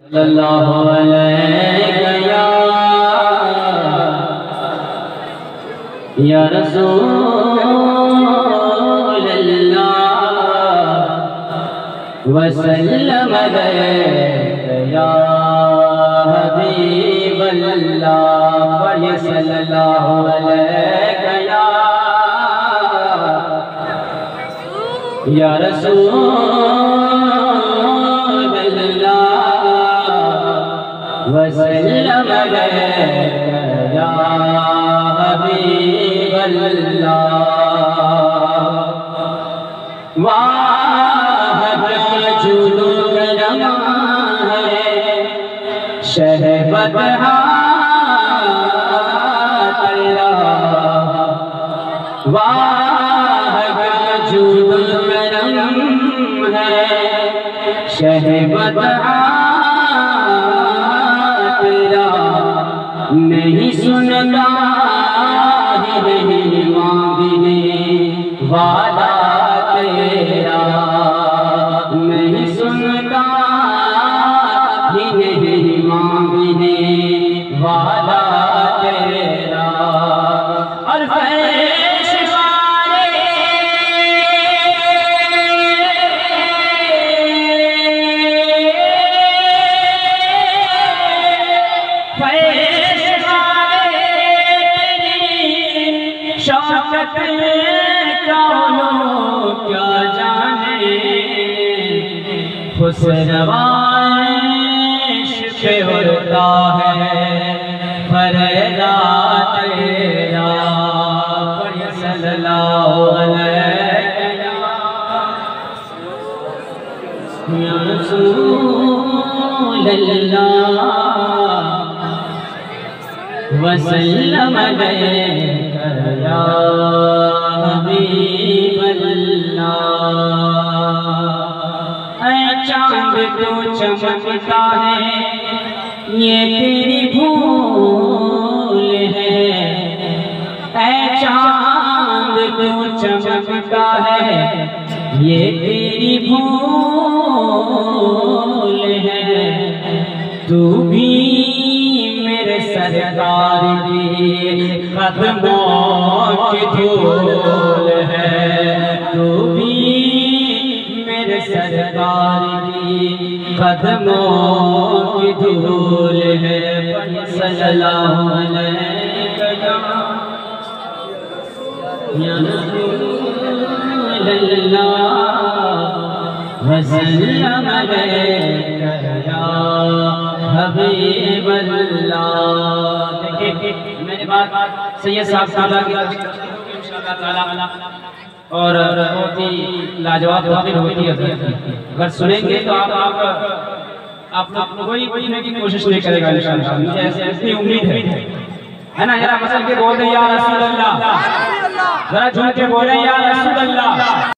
सल्लल्लाहु अलैहि या रसूल अल्लाह वसल्लम अलैहि या हबीब अल्लाह व सल्लल्लाहु अलैहि या रसूल अल्लाह वसल्लम अलैहि या हबीब अल्लाह। वाह क्या जुलू करमा है शहबत तेरा, वाह क्या जुलू करम है शहबत तेरा, नहीं सुनता नहीं मांगने वाला तेरा, नहीं सुनता ही नहीं मांगने वाला तेरा। और शौकत क्या जाने खुशरवाइश पे होता है फरेदा तेरा। सल्लल्लाहु अलैहि या रसूल अल्लाह वसल्लम अलैहि या हबीब अल्लाह। ऐ चांद तो चमकता है ये तेरी भूल है, ऐ चांद तो चमकता है ये तेरी भूल है। तू भी मेरे सरकार की कदमों की धूल है, तू भी मेरे सरकार की कदमों की धूल है। सल्लल्लाहु अलैहि या रसूल अल्लाह वसल्लम अलैहि या हबीब अल्लाह। देखिए मेरी बात सैयद साहब की इंशाअल्लाह ताला और बहुत ही लाजवाब तकरीर होती है। अगर सुनेंगे तो आप कोई सुनने की कोशिश नहीं करेगा इंशाअल्लाह, मुझे ऐसी उम्मीद है ना। जरा मसल के बोल दे या रसूल अल्लाह, जरा झूम के बोले या रसूल अल्लाह।